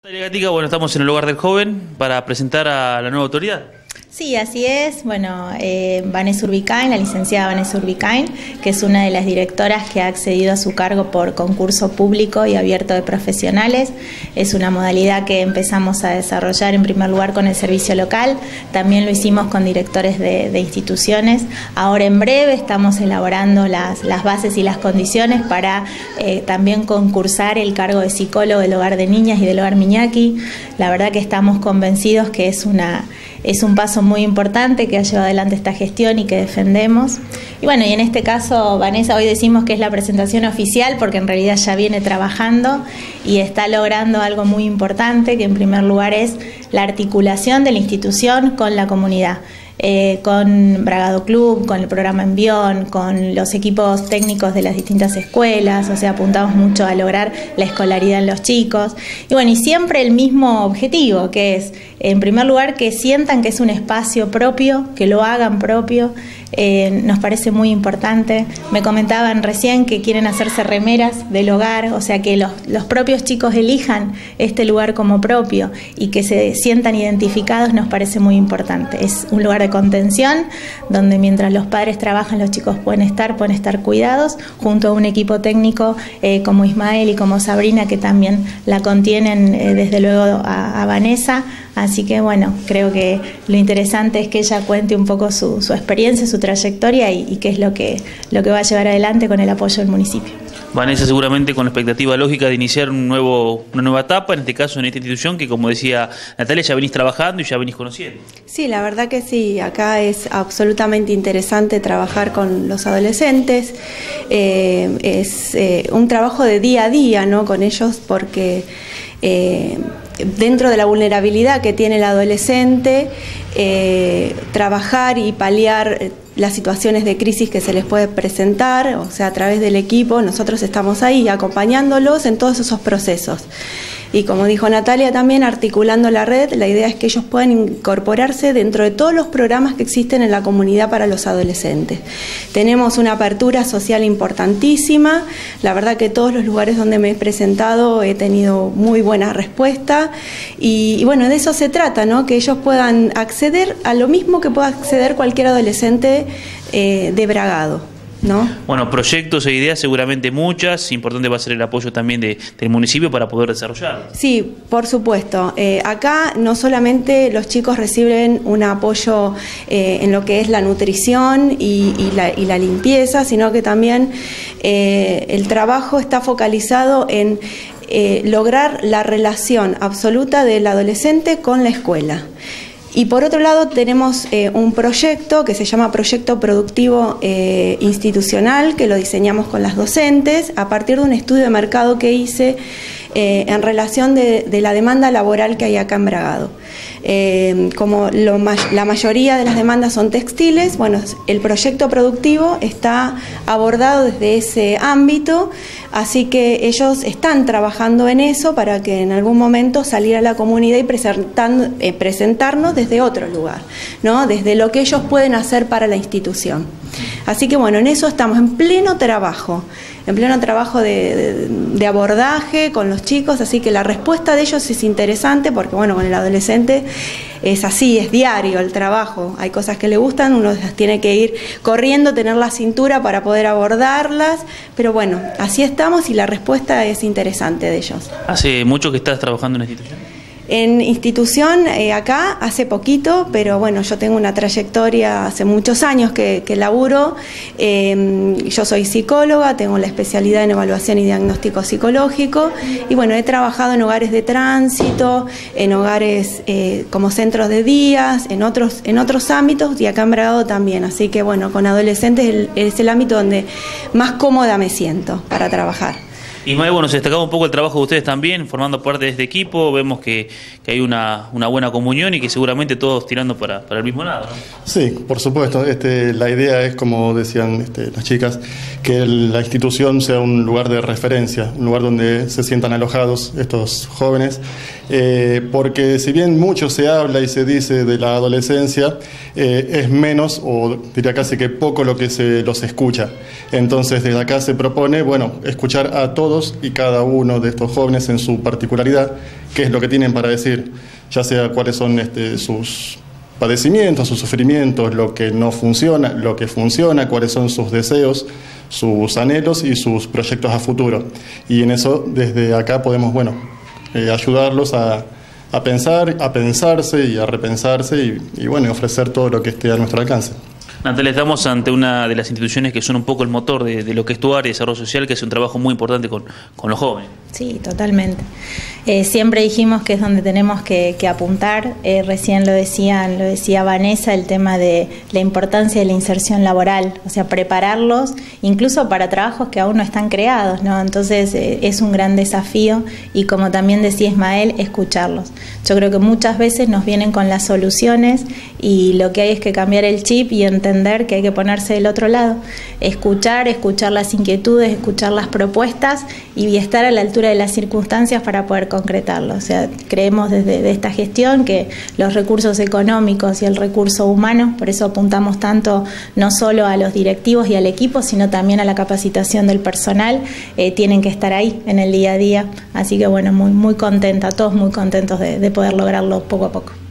Gatica, bueno, estamos en el Hogar del Joven para presentar a la nueva autoridad. Sí, así es. Bueno, Vanessa Urbicain, la licenciada Vanessa Urbicain, que es una de las directoras que ha accedido a su cargo por concurso público y abierto de profesionales. Es una modalidad que empezamos a desarrollar en primer lugar con el servicio local, también lo hicimos con directores de instituciones. Ahora en breve estamos elaborando las bases y las condiciones para también concursar el cargo de psicólogo del Hogar de Niñas y del Hogar Miñaki. La verdad que estamos convencidos que es un paso muy importante que ha llevado adelante esta gestión y que defendemos. Y bueno, y en este caso, Vanessa, hoy decimos que es la presentación oficial porque en realidad ya viene trabajando y está logrando algo muy importante, que en primer lugar es la articulación de la institución con la comunidad. Con Bragado Club, con el programa Envión, con los equipos técnicos de las distintas escuelas, o sea, apuntamos mucho a lograr la escolaridad en los chicos. Y bueno, y siempre el mismo objetivo, que es, en primer lugar, que sientan que es un espacio propio, que lo hagan propio. Nos parece muy importante. Me comentaban recién que quieren hacerse remeras del hogar, o sea, que los propios chicos elijan este lugar como propio y que se sientan identificados, nos parece muy importante. Es un lugar de contención donde mientras los padres trabajan, los chicos pueden estar cuidados junto a un equipo técnico como Ismael y como Sabrina, que también la contienen desde luego a Vanessa. Así que bueno, creo que lo interesante es que ella cuente un poco su experiencia, su trayectoria y qué es lo que va a llevar adelante con el apoyo del municipio. Vanessa, seguramente con la expectativa lógica de iniciar una nueva etapa, en este caso en esta institución que, como decía Natalia, ya venís trabajando y ya venís conociendo. Sí, la verdad que sí, acá es absolutamente interesante trabajar con los adolescentes, es un trabajo de día a día, ¿no?, con ellos, porque dentro de la vulnerabilidad que tiene el adolescente, trabajar y paliar las situaciones de crisis que se les puede presentar, o sea, a través del equipo, nosotros estamos ahí acompañándolos en todos esos procesos. Y como dijo Natalia también, articulando la red, la idea es que ellos puedan incorporarse dentro de todos los programas que existen en la comunidad para los adolescentes. Tenemos una apertura social importantísima, la verdad que todos los lugares donde me he presentado he tenido muy buena respuesta y bueno, de eso se trata, ¿no?, que ellos puedan acceder a lo mismo que pueda acceder cualquier adolescente de Bragado, ¿no? Bueno, proyectos e ideas seguramente muchas, importante va a ser el apoyo también del municipio para poder desarrollarlo. Sí, por supuesto. Acá no solamente los chicos reciben un apoyo en lo que es la nutrición y la limpieza, sino que también el trabajo está focalizado en lograr la relación absoluta del adolescente con la escuela. Y por otro lado tenemos un proyecto que se llama Proyecto Productivo Institucional, que lo diseñamos con las docentes a partir de un estudio de mercado que hice en relación de la demanda laboral que hay acá en Bragado. Como la mayoría de las demandas son textiles, bueno, el proyecto productivo está abordado desde ese ámbito, así que ellos están trabajando en eso para que en algún momento salir a la comunidad y presentarnos desde otro lugar, ¿no?, desde lo que ellos pueden hacer para la institución. Así que bueno, en eso estamos en pleno trabajo de abordaje con los chicos, así que la respuesta de ellos es interesante porque bueno, con el adolescente es así, es diario el trabajo, hay cosas que le gustan, uno las tiene que ir corriendo, tener la cintura para poder abordarlas, pero bueno, así estamos y la respuesta es interesante de ellos. ¿Hace mucho que estás trabajando en la institución? En institución, acá, hace poquito, pero bueno, yo tengo una trayectoria, hace muchos años que laburo. Yo soy psicóloga, tengo la especialidad en evaluación y diagnóstico psicológico y bueno, he trabajado en hogares de tránsito, en hogares como centros de días, en otros ámbitos y acá en Bragado también. Así que bueno, con adolescentes es el ámbito donde más cómoda me siento para trabajar. Y bueno, se destacaba un poco el trabajo de ustedes también, formando parte de este equipo, vemos que hay una buena comunión y que seguramente todos tirando para el mismo lado, ¿no? Sí, por supuesto, la idea es, como decían las chicas, que la institución sea un lugar de referencia, un lugar donde se sientan alojados estos jóvenes porque si bien mucho se habla y se dice de la adolescencia, es menos, o diría casi que poco, lo que se los escucha. Entonces desde acá se propone, bueno, escuchar a todos y cada uno de estos jóvenes en su particularidad, qué es lo que tienen para decir, ya sea cuáles son sus padecimientos, sus sufrimientos, lo que no funciona, lo que funciona, cuáles son sus deseos, sus anhelos y sus proyectos a futuro. Y en eso, desde acá podemos, bueno, ayudarlos a pensar, a pensarse y a repensarse y bueno, ofrecer todo lo que esté a nuestro alcance. Natalia, estamos ante una de las instituciones que son un poco el motor de lo que es tu área de desarrollo social, que es un trabajo muy importante con los jóvenes. Sí, totalmente. Siempre dijimos que es donde tenemos que apuntar. Recién lo decía Vanessa, el tema de la importancia de la inserción laboral, o sea, prepararlos incluso para trabajos que aún no están creados, ¿no? Entonces es un gran desafío y, como también decía Ismael, escucharlos. Yo creo que muchas veces nos vienen con las soluciones y lo que hay es que cambiar el chip y entender que hay que ponerse del otro lado, escuchar las inquietudes, escuchar las propuestas y estar a la altura de las circunstancias para poder concretarlo. O sea, creemos desde esta gestión que los recursos económicos y el recurso humano, por eso apuntamos tanto no solo a los directivos y al equipo, sino también a la capacitación del personal, tienen que estar ahí en el día a día. Así que bueno, muy contenta, todos muy contentos de poder lograrlo poco a poco.